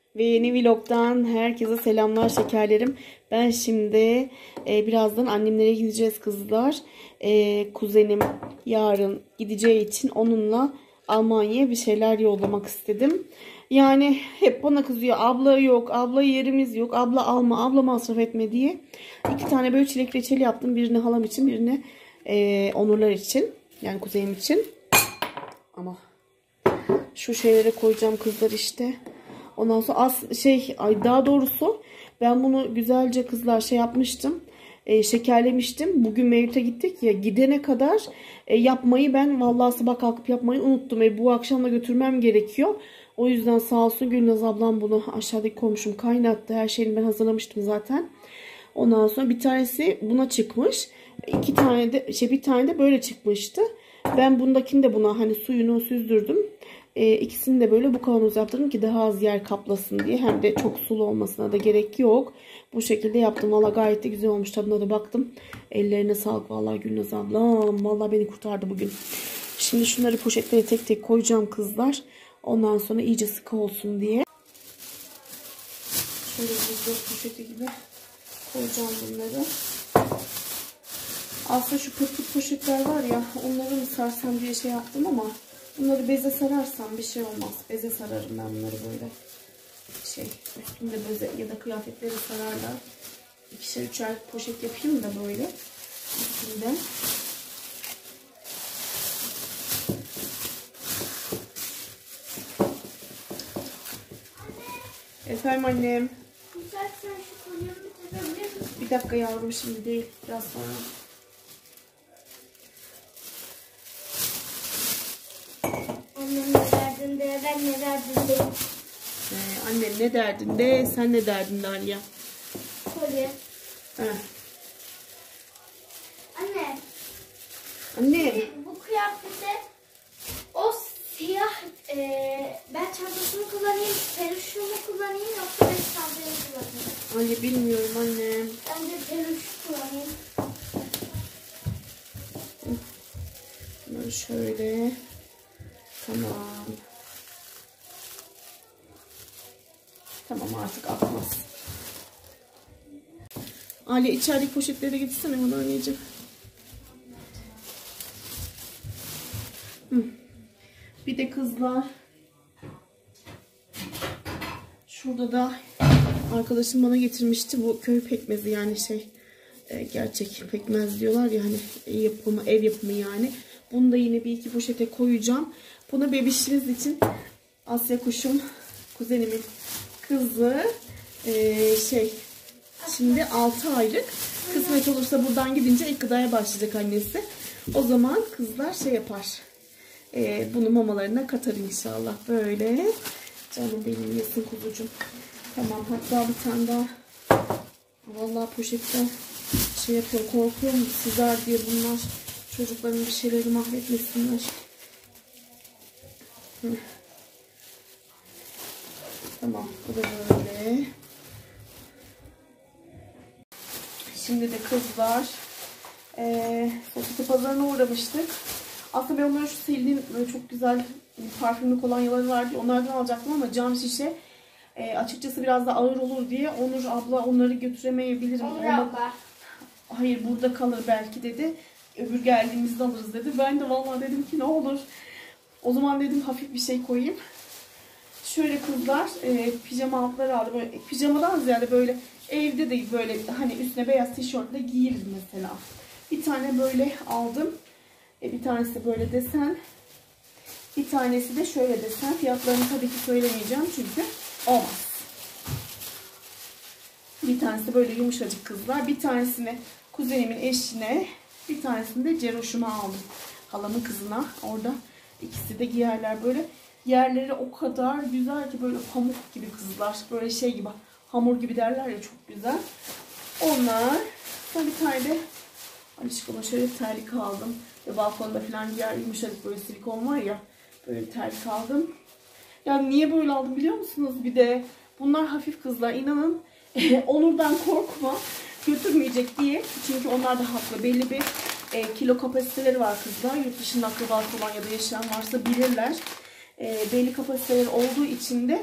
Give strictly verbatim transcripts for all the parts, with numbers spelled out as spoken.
Ve yeni vlogdan herkese selamlar şekerlerim. Ben şimdi e, birazdan annemlere gideceğiz kızlar. E, kuzenim yarın gideceği için onunla Almanya'ya bir şeyler yollamak istedim. Yani hep bana kızıyor. Abla yok, abla yerimiz yok, abla alma, abla masraf etme diye. İki tane böyle çilek reçeli yaptım. Birini halam için, birini e, Onurlar için. Yani kuzenim için. Ama şu şeylere koyacağım kızlar işte. Ondan sonra az şey ay daha doğrusu ben bunu güzelce kızlar şey yapmıştım. E, şekerlemiştim. Bugün Mevlüt'e gittik ya, gidene kadar e, yapmayı ben vallahi sabah kalkıp yapmayı unuttum. E, bu akşam da götürmem gerekiyor. O yüzden sağ olsun Gülnaz ablam bunu aşağıdaki komşum kaynattı. Her şeyini ben hazırlamıştım zaten. Ondan sonra bir tanesi buna çıkmış. İki tane de şey bir tane de böyle çıkmıştı. Ben bundakini de buna hani suyunu süzdürdüm. E, ikisini de böyle bu kavanoz yaptırdım ki daha az yer kaplasın diye. Hem de çok sulu olmasına da gerek yok. Bu şekilde yaptım. Valla gayet de güzel olmuş. Tadına da baktım. Ellerine sağlık vallahi Gülnaz ablam. Valla beni kurtardı bugün. Şimdi şunları poşetlere tek tek koyacağım kızlar. Ondan sonra iyice sıkı olsun diye. Şöyle bir poşeti gibi koyacağım bunları. Aslında şu pıt pıt poşetler var ya, onları mı sarsam diye şey yaptım ama bunları beze sararsam bir şey olmaz. Beze sararım ben bunları böyle. Şey üstünde beze ya da kıyafetleri sararlar. İkişer üçer poşet yapayım da böyle üstünde. Efendim annem. Bir dakika yavrum, şimdi değil, biraz sonra. Annem ne derdinde, ben ne derdindeyim. Ee, annem ne derdinde, sen ne derdinde Aliye? Kolye. He. Anne. Anne. Bu kıyafette o siyah e, ben çantasını kullanayım, peruşumu kullanayım yoksa ben çantayı kullanayım? Aliye bilmiyorum annem. Ben de peruş kullanayım. Bunları şöyle. Tamam. Tamam artık atmaz. Ali içerideki poşetleri getirsene bana anneciğim. Hı. Bir de kızlar. Şurada da arkadaşım bana getirmişti bu köy pekmezi, yani şey e, gerçek pekmez diyorlar ya hani, yapımı, ev yapımı yani. Bunu da yine bir iki poşete koyacağım. Bunu bebişimiz için Asya kuşum kuzenimin kızı e, şey şimdi altı aylık, kısmet olursa buradan gidince ilk gıdaya başlayacak annesi. O zaman kızlar şey yapar, e, bunu mamalarına katar inşallah. Böyle canım benim, yesin kuzucuğum. Tamam, hatta bir tane daha vallahi poşetten şey yapıyorum, korkuyorum sızar diye bunlar. Çocukların bir şeyleri mahvetmesinler. Hı. Tamam, bu da böyle. Şimdi de kızlar ee, Sosyete pazarına uğramıştık. Aslında ben onların şu sildiğim böyle çok güzel parfümlü kolonyaları vardı. Onlardan alacaktım ama cam şişe e, açıkçası biraz da ağır olur diye Onur abla onları götüremeyebilirim. Onur abla. Hayır, burada kalır belki dedi. Öbür geldiğimizde alırız dedi. Ben de vallahi dedim ki ne olur. O zaman dedim hafif bir şey koyayım. Şöyle kızlar e, pijama altları aldım. Böyle, pijamadan ziyade böyle evde de böyle hani üstüne beyaz tişörtle giyeriz mesela. Bir tane böyle aldım. E, bir tanesi böyle desen. Bir tanesi de şöyle desen. Fiyatlarını tabii ki söylemeyeceğim çünkü olmaz. Bir tanesi böyle yumuşacık kızlar. Bir tanesini kuzenimin eşine, bir tanesini de Ceroş'uma aldım. Halamın kızına. Orada ikisi de giyerler böyle. Yerleri o kadar güzel ki böyle pamuk gibi kızlar. Böyle şey gibi, hamur gibi derler ya, çok güzel. Onlar. Sonra bir tane de alışkına şöyle terlik aldım. Ve balkonda falan giyer, yumuşacık böyle silikon var ya. Böyle bir terlik aldım. Yani niye böyle aldım biliyor musunuz? Bir de bunlar hafif kızlar. İnanın Onur'dan korkma, götürmeyecek diye. Çünkü onlar da haklı. Belli bir e, kilo kapasiteleri var kızlar. Yurt dışında akrabası olan ya da yaşayan varsa bilirler. E, belli kapasiteleri olduğu için de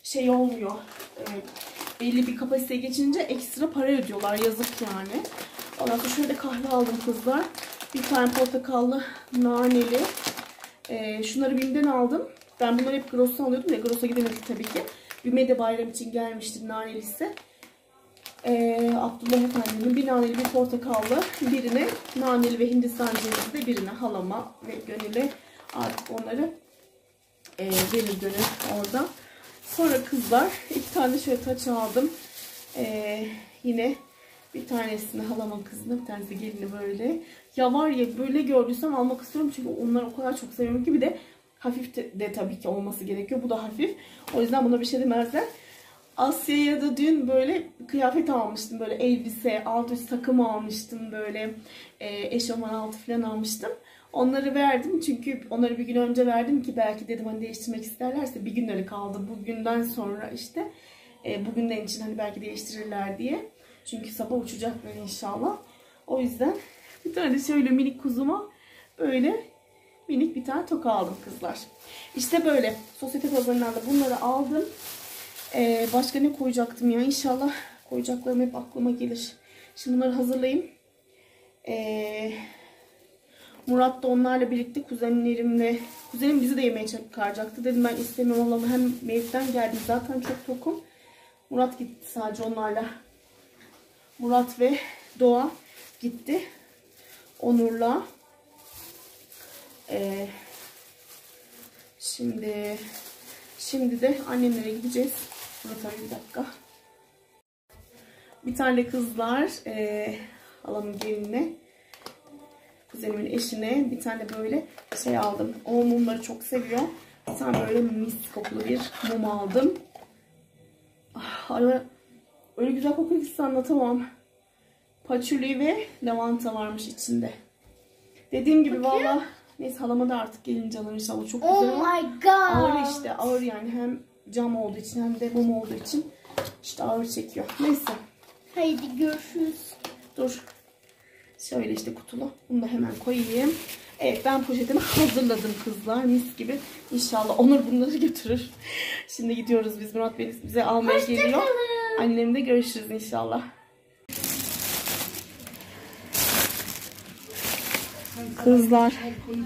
şey olmuyor. E, belli bir kapasiteye geçince ekstra para ödüyorlar. Yazık yani. Ondan sonra şöyle kahve aldım kızlar. Bir tane portakallı, naneli. E, şunları BİM'den aldım. Ben bunları hep Gross'tan alıyordum ya. Gross'a gidemedik tabii ki. BİM'e de bayram için gelmişti nanelisi. Ee, Abdullah Efendi'nin bir naneli bir portakallı, birine naneli ve Hindistan cevizi de birine halama ve Gönül'e artık onları e, verir Gönül orada. Sonra kızlar iki tane şöyle taç aldım. Ee, yine bir tanesini halama kızına, bir tanesi gelini böyle. Ya var ya böyle gördüysem almak istiyorum çünkü onları o kadar çok seviyorum ki, bir de hafif de, de tabii ki olması gerekiyor. Bu da hafif. O yüzden buna bir şey demezler. Asya'ya da dün böyle kıyafet almıştım. Böyle elbise, alt üst takım almıştım. Böyle e, eşofman altı falan almıştım. Onları verdim. Çünkü onları bir gün önce verdim ki belki dedim hani değiştirmek isterlerse, bir günleri kaldı. Bugünden sonra işte e, bugünden için hani belki değiştirirler diye. Çünkü sabah uçacaklar inşallah. O yüzden bir tane şöyle minik kuzuma böyle minik bir tane toka aldım kızlar. İşte böyle sosyete pazarından da bunları aldım. Ee, başka ne koyacaktım ya? İnşallah koyacaklarım hep aklıma gelir. Şimdi bunları hazırlayayım. Ee, Murat da onlarla birlikte kuzenlerimle, kuzenim bizi de yemeğe çıkaracaktı. Dedim ben istemiyorum ama hem mevkten geldim zaten çok tokum. Murat gitti sadece onlarla. Murat ve Doğa gitti. Onur'la. Ee, şimdi şimdi de annemlere gideceğiz. Murat bir dakika. Bir tane kızlar e, halamın gelinine, kuzenimin eşine bir tane böyle şey aldım. O mumları çok seviyor. Bir tane böyle mis kokulu bir mum aldım. Ah, öyle güzel kokuyor ki size anlatamam. Patchouli ve lavanta varmış içinde. Dediğim gibi valla neyse halama da artık gelince alır inşallah. Çok güzel. Oh my god. Ağır işte, ağır yani, hem cam olduğu için hem de mum olduğu için işte ağır çekiyor. Neyse. Haydi görüşürüz. Dur. Şöyle işte kutulu. Bunu da hemen koyayım. Evet, ben poşetimi hazırladım kızlar. Mis gibi. İnşallah Onur bunları götürür. Şimdi gidiyoruz biz. Murat Bey bize almaya Hoşça geliyor. kalın. Annemle görüşürüz inşallah. Kızlar.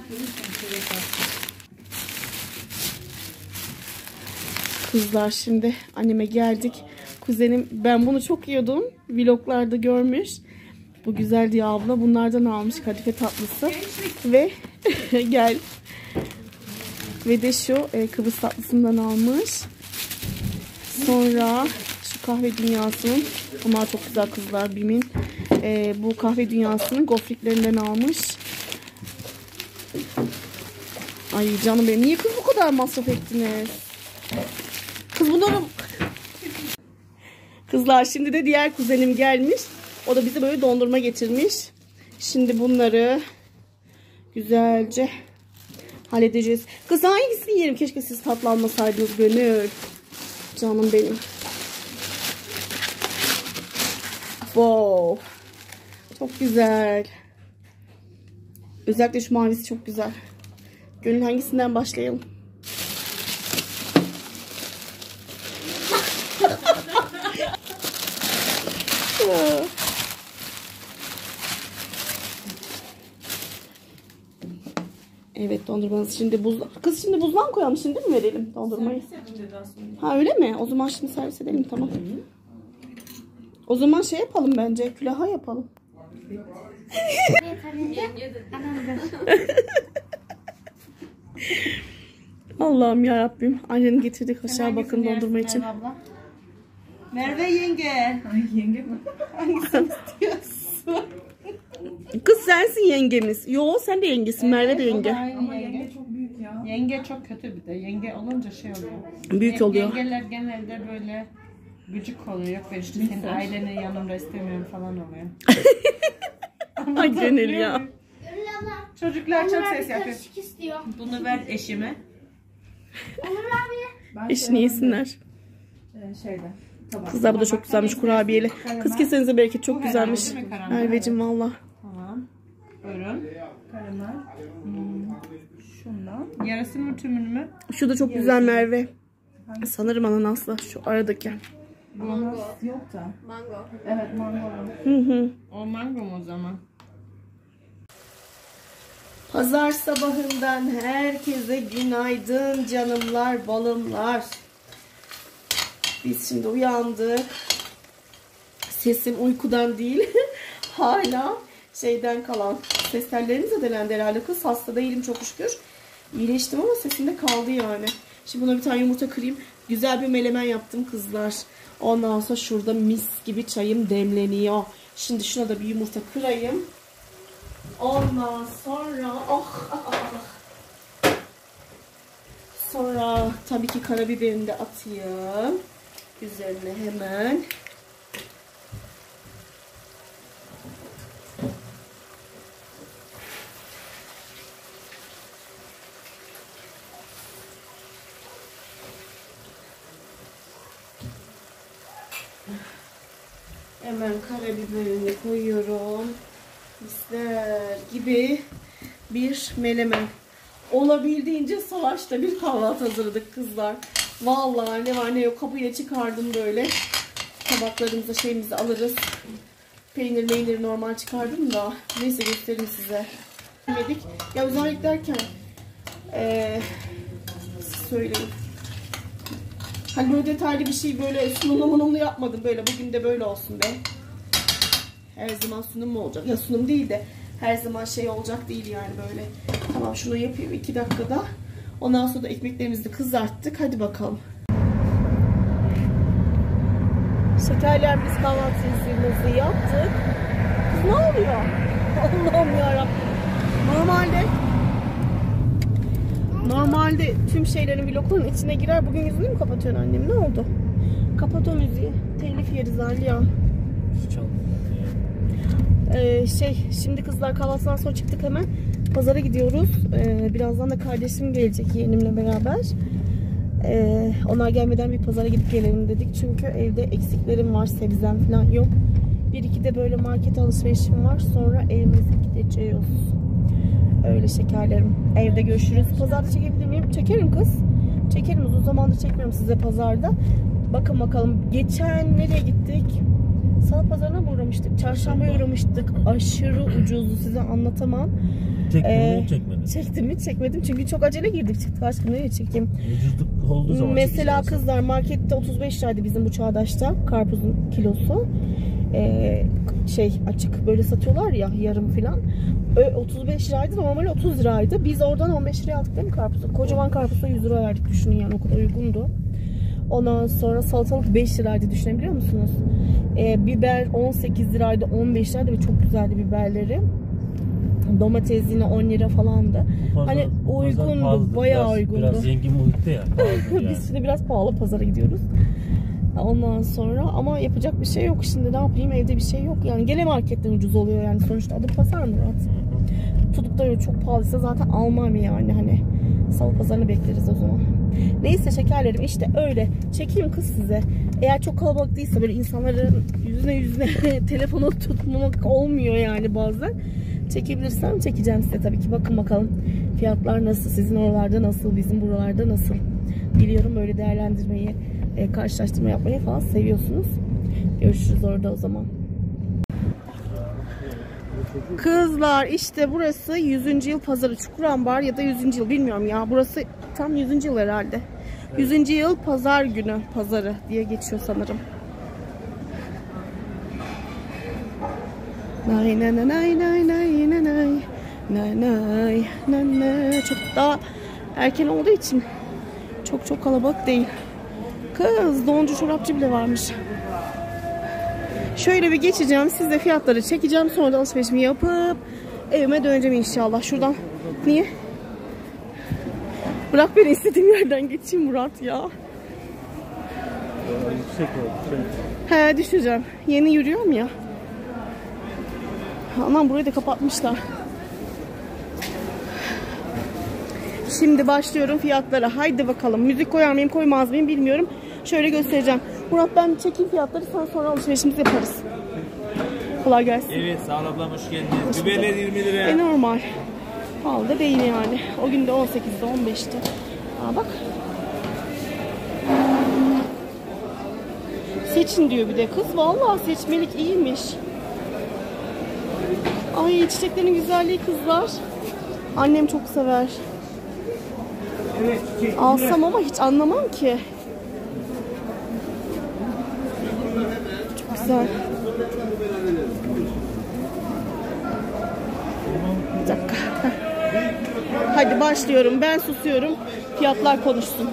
Kızlar şimdi anneme geldik. Kuzenim, ben bunu çok yiyordum. Vloglarda görmüş. Bu güzel diye abla bunlardan almış kadife tatlısı. Ve gel. Ve de şu e, Kıbrıs tatlısından almış. Sonra şu kahve dünyasının, bunlar çok güzel kızlar, BİM'in. E, bu kahve dünyasının gofritlerinden almış. Ay canım benim, niye kız bu kadar masraf ettiniz? Kız bunları... Kızlar şimdi de diğer kuzenim gelmiş. O da bize böyle dondurma getirmiş. Şimdi bunları güzelce halledeceğiz. Kız hangisini yiyelim? Keşke siz tatlı almasaydınız Gönül. Canım benim. Wow. Çok güzel. Özellikle şu mavisi çok güzel. Gönül hangisinden başlayalım? Evet, dondurmanız şimdi buz. Kız şimdi buzdan koyalım, şimdi mi verelim dondurmayı? Ha öyle mi? O zaman şimdi servis edelim, tamam. O zaman şey yapalım bence, külaha yapalım. Allah'ım ya Rabbim. Annenin getirdik aşağı bakın dondurma için. Merve yenge. Ay yenge mi? Hangisini istiyorsun? Kız sensin yengemiz. Yo, sen de yengesin. Merve de yenge. Ama yenge çok büyük ya. Yenge çok kötü bir de. Yenge olunca şey oluyor. Büyük oluyor. Yengeler genelde böyle gıcık oluyor. Yok ben işte kendi ailenin yanımda istemiyorum falan oluyor. Ay Gönül ya. Gönül abla. Çocuklar çok Onur abi ses yapıyor. karışık istiyor. Bunu ver eşime. Onur abi. Eşini yesinler. Şeyden. Tabak. Kızlar bu da çok güzelmiş, kurabiyeli. Kız kesenize bereket, çok Bu güzelmiş. herhalde değil mi karamel? Merveciğim valla. Tamam. Buyurun. Karamel. Hmm. Şundan. Yarısını mı tümünü mü? Şu da çok güzel Merve. Sanırım ananasla şu aradaki. Ananas yok da. Mango. Evet mango. Hı hı. O mango mu o zaman? Pazar sabahından herkese günaydın canımlar, balımlar. Biz şimdi uyandık. Sesim uykudan değil. Hala şeyden kalan. Ses tellerimiz de delendi herhalde kız. Hasta değilim çok şükür. İyileştim ama sesimde kaldı yani. Şimdi buna bir tane yumurta kırayım. Güzel bir melemen yaptım kızlar. Ondan sonra şurada mis gibi çayım demleniyor. Şimdi şuna da bir yumurta kırayım. Ondan sonra oh, ah, ah, ah. Sonra tabii ki karabiberini de atayım. Üzerine hemen. Hemen karabiberini koyuyorum. Misler gibi bir melemen. Olabildiğince savaşta bir kahvaltı hazırladık kızlar. Vallahi ne var ne yok kapıya çıkardım böyle. Tabaklarımıza şeyimizi alırız. Peynir meyniri normal çıkardım da. Neyse göstereyim size. Yemedik. Ya özellikle derken ee, söyleyeyim. Hani böyle detaylı bir şey böyle sunumlu munumlu yapmadım böyle. Bugün de böyle olsun be. Her zaman sunum mu olacak? Ya sunum değil de her zaman şey olacak değil yani böyle. Tamam şunu yapayım iki dakikada. Ondan sonra da ekmeklerimizi de kızarttık. Hadi bakalım. Şekerler biz kahvaltımızı yaptık. Kız ne oluyor? Allah'ım yarabbim. Normalde Normalde tüm şeylerin vlogların içine girer. Bugün yüzünü mü kapatıyorsun annem? Ne oldu? Kapat o müziği. Telif yeriz Aliya. Ee, şey şimdi kızlar kahvaltıdan sonra çıktık hemen. Pazara gidiyoruz. Ee, birazdan da kardeşim gelecek yeğenimle beraber. Ee, onlar gelmeden bir pazara gidip gelelim dedik. Çünkü evde eksiklerim var. Sebzem falan yok. Bir iki de böyle market alışverişim var. Sonra evimize gideceğiz. Öyle şekerlerim. Evde görüşürüz. Pazarda çekebilir miyim? Çekerim kız. Çekerim. Uzun zamandır çekmiyorum size pazarda. Bakın bakalım. Geçen nereye gittik? Salı pazarına mı uğramıştık? Çarşambaya uğramıştık. Aşırı ucuzdu. Size anlatamam. Çektin ee, mi çekmedin? Çektim mi çekmedim. Çünkü çok acele girdik. Çıktık aşkım nereye çekeyim? Ucuzluk olduğu zaman mesela kızlar markette otuz beş liraydı bizim bu Çağdaş'ta. Karpuzun kilosu. Ee, şey açık böyle satıyorlar ya yarım filan. otuz beş liraydı, normali otuz liraydı. Biz oradan on beş liraya aldık değil mi karpuzu? Kocaman karpuza yüz lira verdik düşünün yani o kadar uygundu. Ondan sonra salatalık beş liraydı düşünebiliyor musunuz? Ee, biber on sekiz liraydı, on beş liraydı ve çok güzeldi biberleri. Domates yine on lira falandı. Pazar, hani uygundu, bayağı biraz, uygundu. Biraz zengin muhitte ya. Yani. Biz şimdi biraz pahalı pazara gidiyoruz. Ondan sonra ama yapacak bir şey yok şimdi ne yapayım evde bir şey yok yani gene marketten ucuz oluyor yani sonuçta adı pazar mı Murat? Tutup da çok pahalıysa zaten almam yani hani salı pazarını bekleriz o zaman. Neyse şekerlerim işte öyle çekeyim kız size. Eğer çok kalabalık değilse böyle insanların yüzüne yüzüne telefonu tutmamak olmuyor yani bazen. Çekebilirsem çekeceğim size tabii ki. Bakın bakalım fiyatlar nasıl, sizin oralarda nasıl, bizim buralarda nasıl. Biliyorum böyle değerlendirmeyi, e, karşılaştırma yapmayı falan seviyorsunuz. Görüşürüz orada o zaman. Kızlar işte burası yüzüncü yıl pazarı Çukurambar ya da yüzüncü yıl bilmiyorum ya. Burası tam yüzüncü yıl herhalde. yüzüncü yıl pazar günü pazarı diye geçiyor sanırım. Nay nay nay nay nay nay nay nay nay nay nay. Çok daha erken olduğu için çok çok kalabalık değil. Kız doncu çorapçı bile varmış. Şöyle bir geçeceğim. Size fiyatları çekeceğim. Sonra da alışverişimi yapıp evime döneceğim inşallah. Şuradan. Niye? Bırak beni istediğim yerden geçeyim Murat ya. Yüksek oldu. He düşeceğim. Yeni yürüyorum ya. Aman burayı da kapatmışlar. Şimdi başlıyorum fiyatlara. Haydi bakalım. Müzik koyar mıyım koymaz mıyım bilmiyorum. Şöyle göstereceğim. Murat ben çekeyim fiyatları sen sonra alışverişimizi yaparız. Kolay gelsin. Evet sağ ol ablam hoş geldiniz. Biberler yirmi lira. E normal. Pahalı da değil yani. O gün de on sekizde on beşti. Aa bak. Seçin diyor bir de kız. Vallahi seçmelik iyiymiş. Ay çiçeklerin güzelliği kızlar. Annem çok sever. Alsam ama hiç anlamam ki. Çok güzel. Bir dakika. Hadi başlıyorum. Ben susuyorum. Fiyatlar konuşsun.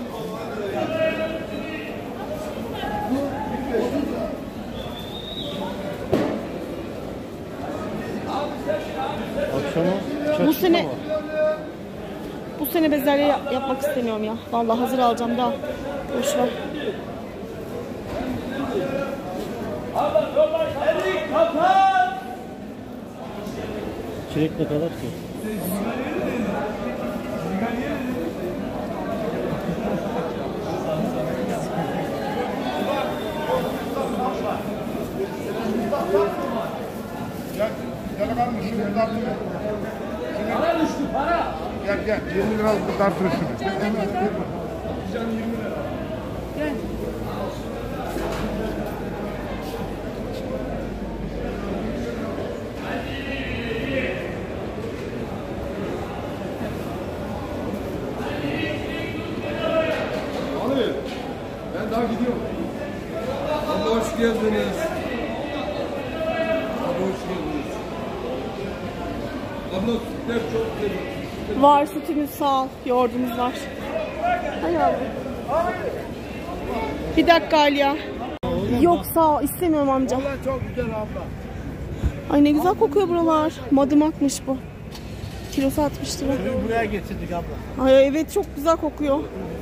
Akşama Bu sene bu sene bezelye yap- yapmak istemiyorum ya. Vallahi hazır alacağım da. Boş ver. çilek ne kadar ki? Gel, gel bakalım şunu bir tartın. Para düştü para. Gel gel yirmi lira bir tartın şunu. Abi ben daha gidiyorum. Abla hoş geldiniz. Abla hoş geldiniz. Abla sütler çok güzel. Var sütümüz sağ ol. Yoğurdumuz var. Hay yavrum. Bir dakika Aliya. Yok sağ ol. İstemiyorum amca. Vallahi çok güzel abla. Ay ne güzel kokuyor buralar. Madımakmış bu. Kilosu altmış lira. Buraya getirdik abla. Ay evet çok güzel kokuyor.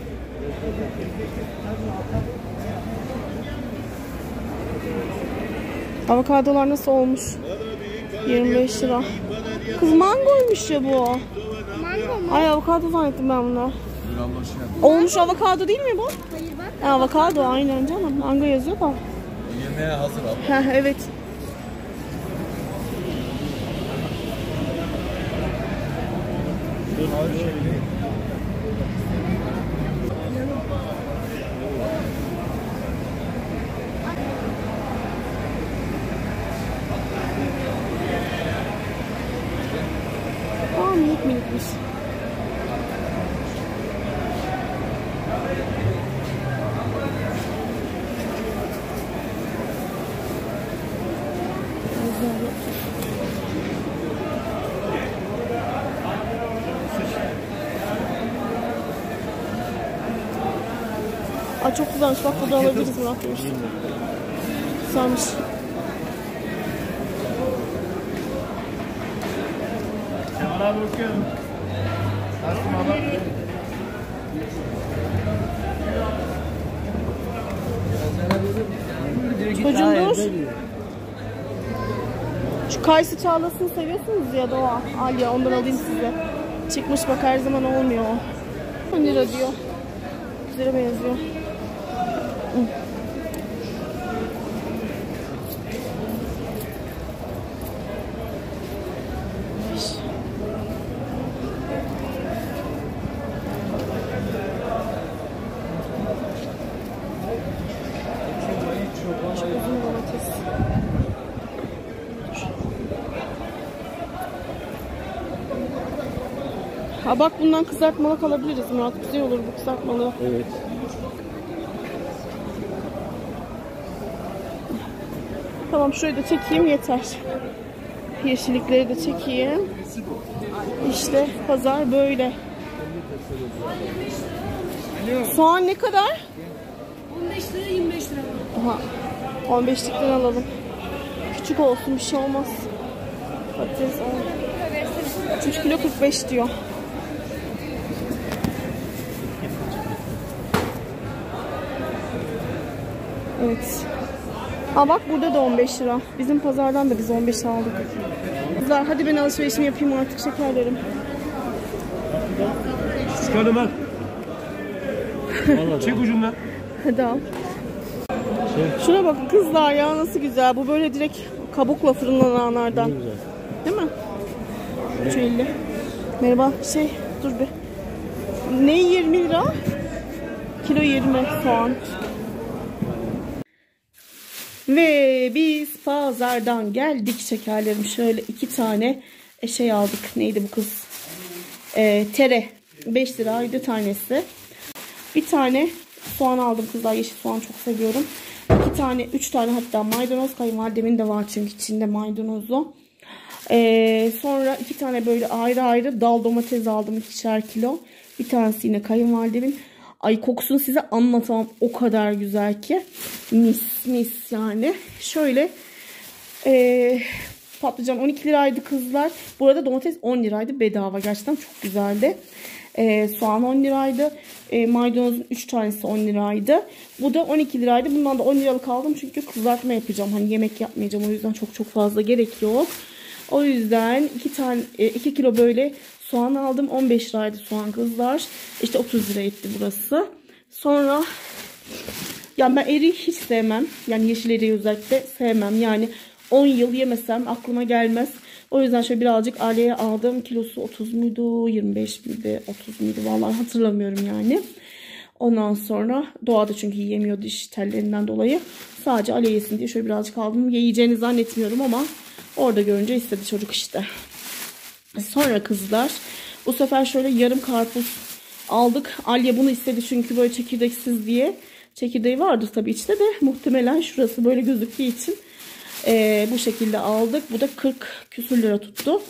Avokadolar nasıl olmuş? yirmi beş lira. Kız mangoymuş ya bu. Mango mu? Ay avokado zannettim ben bunu. Olmuş avokado değil mi bu? Hayır bak. Ha, avokado aynen canım. Mango yazıyor da. Yemeğe hazır abla. Heh, evet. Aa minik minikmiş. Aa çok güzelmiş. Bak burada alabiliriz Murat demiş. Güzelmiş. Abi bakıyorum. Nasılsın abla? Çocuğum dur. Şu kayısı çağlasını seviyorsunuz ya Doğa. Al ya ondan alayım size. Çıkmış bak her zaman olmuyor o. on lira diyor. Güzele benziyor. Hı. Çok uzun domates. Ha bak bundan kızartmalık alabiliriz Murat. Güzel olur bu kızartmalığı. Evet. Tamam şurayı da çekeyim yeter. Yeşillikleri de çekeyim. İşte pazar böyle. Soğan ne kadar? on beş lira yirmi beş lira. Aha. on beşlikten alalım. Küçük olsun bir şey olmaz. Patates on. üç kilo kırk beş diyor. Evet. Aa bak burada da on beş lira. Bizim pazardan da biz on beş aldık. Kızlar hadi ben alışverişimi yapayım artık şekerlerim. Çıkalım al. Çek ucundan. Hadi al. Şuna bakın kızlar ya nasıl güzel. Bu böyle direkt kabukla fırınlananlardan. Ne güzel. Değil mi? üç elli. Merhaba şey dur bir. Ne yirmi lira? Kilo yirmi soğan. Ve biz pazardan geldik şekerlerim. Şöyle iki tane şey aldık. Neydi bu kız? Ee, tere. beş liraydı tanesi. Bir tane soğan aldım kızlar. Yeşil soğan çok seviyorum. İki tane, üç tane hatta maydanoz. Kayınvalidemin de var çünkü içinde maydanozlu. Ee, sonra iki tane böyle ayrı ayrı dal domates aldım. ikişer kilo. Bir tanesi yine kayınvalidemin. Ay kokusunu size anlatamam. O kadar güzel ki. Mis mis yani. Şöyle ee, patlıcan on iki liraydı kızlar. Bu arada domates on liraydı. Bedava. Gerçekten çok güzeldi. Ee, soğan on liraydı. Ee, maydanozun üç tanesi on liraydı. Bu da on iki liraydı. Bundan da on liralık aldım. Çünkü kızartma yapacağım. Hani yemek yapmayacağım. O yüzden çok çok fazla gerek yok. O yüzden iki tane iki kilo böyle soğan aldım. on beş liraydı soğan kızlar. İşte otuz lira etti burası. Sonra yani ben eriği hiç sevmem. Yani yeşil eriği özellikle sevmem. Yani on yıl yemesem aklıma gelmez. O yüzden şöyle birazcık aileye aldım. Kilosu otuz muydu? yirmi beş miydi? otuz muydu? Vallahi hatırlamıyorum yani. Ondan sonra doğada çünkü yiyemiyor diş tellerinden dolayı. Sadece Ali yesin diye şöyle birazcık aldım. Yiyeceğini zannetmiyorum ama orada görünce istedi çocuk işte. Sonra kızlar bu sefer şöyle yarım karpuz aldık. Alya bunu istedi çünkü böyle çekirdeksiz diye. Çekirdeği vardır tabii içte de muhtemelen şurası böyle gözüktüğü için e, bu şekilde aldık. Bu da kırk küsür lira tuttu.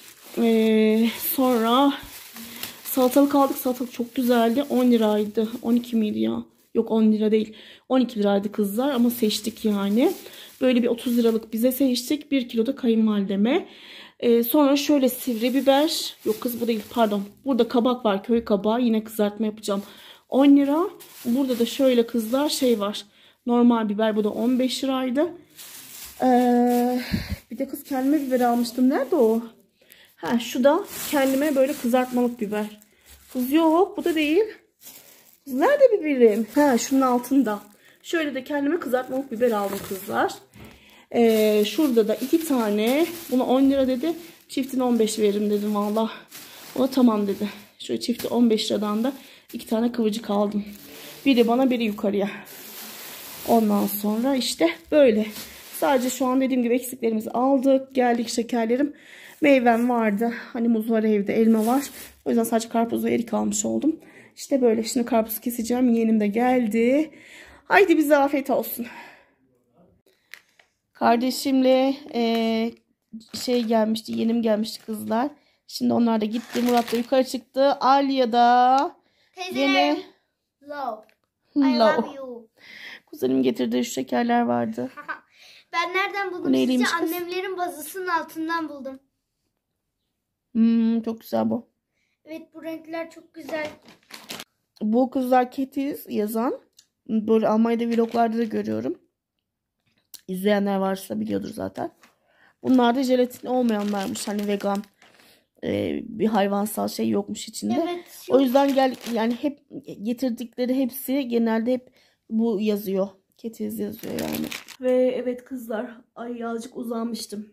E, sonra salatalık aldık. Salatalık çok güzeldi. on liraydı. on iki miydi ya? Yok on lira değil. on iki liraydı kızlar ama seçtik yani. Böyle bir otuz liralık bize seçtik. bir kilo da kayınvalideme. Ee, sonra şöyle sivri biber. Yok kız bu değil pardon. Burada kabak var. Köy kabağı. Yine kızartma yapacağım. on lira. Burada da şöyle kızlar şey var. Normal biber. Bu da on beş liraydı. Ee, bir de kız kendime biber almıştım. Nerede o? Ha şu da kendime böyle kızartmalık biber. Kız yok bu da değil. Kız nerede biberim? Ha şunun altında. Şöyle de kendime kızartmalık biber aldım kızlar. Ee, şurada da iki tane. Buna on lira dedi. Çiftini on beş veririm dedim valla. O da tamam dedi. Şöyle çifti on beş liradan da iki tane kıvırcık aldım. Biri bana biri yukarıya. Ondan sonra işte böyle. Sadece şu an dediğim gibi eksiklerimizi aldık. Geldik şekerlerim. Meyvem vardı. Hani muz var evde, elma var. O yüzden sadece karpuz ve erik almış oldum. İşte böyle. Şimdi karpuz keseceğim. Yeğenim de geldi. Haydi bize afiyet olsun. Kardeşimle e, şey gelmişti. Yeğenim gelmişti kızlar. Şimdi onlar da gitti. Murat da yukarı çıktı. Alya da Teyze. yine Love. I love. love you. Kuzenim getirdiği şu şekerler vardı. Ben nereden Bu buldum neyliymiş sizce? kız? Annemlerin bazısının altından buldum. Hmm, çok güzel bu. Evet bu renkler çok güzel. Bu kızlar Ketiz yazan. Böyle Almanya'da vloglarda da görüyorum. İzleyenler varsa biliyordur zaten. Bunlar da jelatin olmayanlarmış. Hani vegan e, bir hayvansal şey yokmuş içinde. Evet. O yüzden gel yani hep getirdikleri hepsi genelde hep bu yazıyor. Ketiz yazıyor yani. Ve evet kızlar ay azıcık uzanmıştım.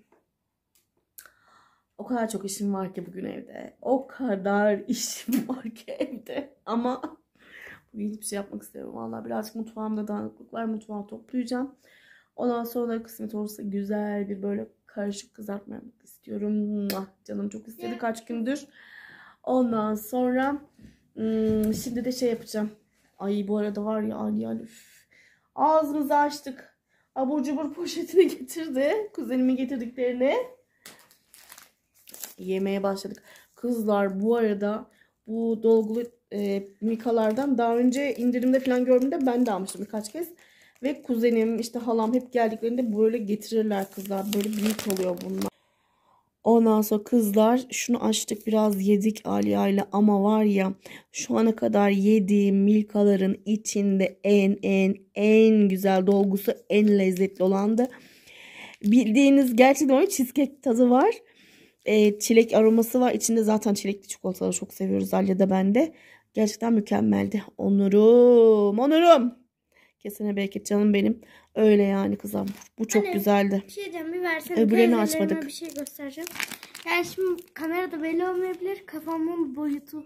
O kadar çok işim var ki bugün evde. O kadar işim var ki evde. Ama bugün hiçbir şey yapmak istemiyorum. Vallahi birazcık mutfağımda dağınıklık var. Mutfağı toplayacağım. Ondan sonra kısmet olursa güzel bir böyle karışık kızartma yapmak istiyorum. Muah, canım çok istedi kaç gündür. Ondan sonra hmm, şimdi de şey yapacağım. Ay bu arada var ya Ali Ali. Ağzımızı açtık. Abur cubur poşetini getirdi. Kuzenimin getirdiklerini. Yemeye başladık. Kızlar bu arada bu dolgulu e, mikalardan daha önce indirimde falan gördüğümde ben de almıştım birkaç kez. Ve kuzenim işte halam hep geldiklerinde böyle getirirler kızlar. Böyle büyük oluyor bunlar. Ondan sonra kızlar şunu açtık biraz yedik Aliya ile ama var ya şu ana kadar yediğim milkaların içinde en en en güzel dolgusu en lezzetli olandı. Bildiğiniz gerçekten o cheesecake tadı var. E, çilek aroması var. İçinde zaten çilekli çikolataları çok seviyoruz Aliya da ben de. Gerçekten mükemmeldi. Onurum onurum. Kesene bereket canım benim. Öyle yani kızım. Bu çok Anne, güzeldi. Bir şey diyeceğim bir versene. Öbürlerini Teyzelerime açmadık. bir şey göstereceğim. Yani şimdi kamerada belli olmayabilir. Kafamın boyutu.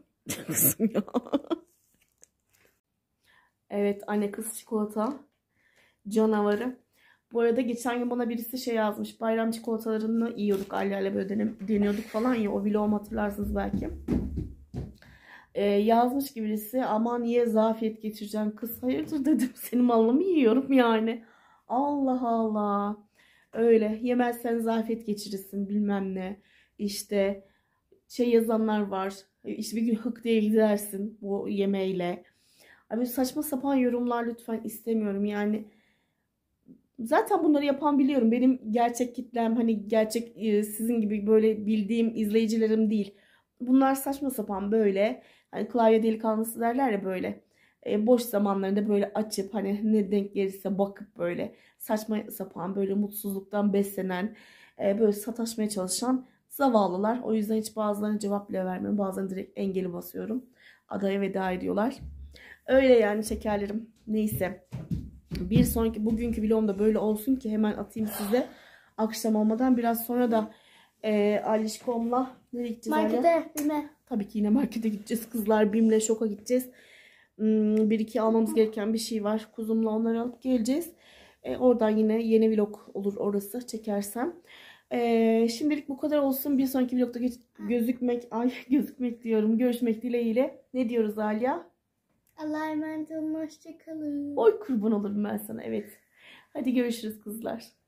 Evet anne kız çikolata canavarı. Bu arada geçen gün bana birisi şey yazmış. Bayram çikolatalarını yiyorduk. Aileyle böyle denem, deniyorduk falan ya. O vlogumu hatırlarsınız belki. Ee, yazmış ki birisi, aman ye zafiyet geçireceksin kız. Hayırdır dedim, senin malını mı yiyorum yani. Allah Allah. Öyle yemezsen zafiyet geçirirsin bilmem ne. İşte şey yazanlar var. İşte bir gün hık diye gidersin bu yemeğiyle. Abi saçma sapan yorumlar lütfen istemiyorum yani. Zaten bunları yapan biliyorum. Benim gerçek kitlem hani gerçek sizin gibi böyle bildiğim izleyicilerim değil. Bunlar saçma sapan böyle. Hani klavye delikanlısı derler ya böyle. E, boş zamanlarında böyle açıp hani ne denk gelirse bakıp böyle saçma sapan böyle mutsuzluktan beslenen e, böyle sataşmaya çalışan zavallılar. O yüzden hiç bazılarına cevap bile vermiyorum. Bazılarına direkt engeli basıyorum. Adaya veda ediyorlar. Öyle yani şekerlerim. Neyse. Bir sonraki bugünkü vlogum da böyle olsun ki hemen atayım size. Akşam olmadan biraz sonra da e, Alişkom'la nereye gideceğiz? Markete, Bim'e. Tabii ki yine markete gideceğiz. Kızlar Bim'le Şok'a gideceğiz. Hmm, bir iki almamız gereken bir şey var. Kuzumla onları alıp geleceğiz. E, oradan yine yeni vlog olur orası çekersem. E, şimdilik bu kadar olsun. Bir sonraki vlogda gözükmek, ay gözükmek diyorum. Görüşmek dileğiyle. Ne diyoruz Alya? Allah'a emanet olun. Hoşçakalın. Oy kurban olurum ben sana. Evet. Hadi görüşürüz kızlar.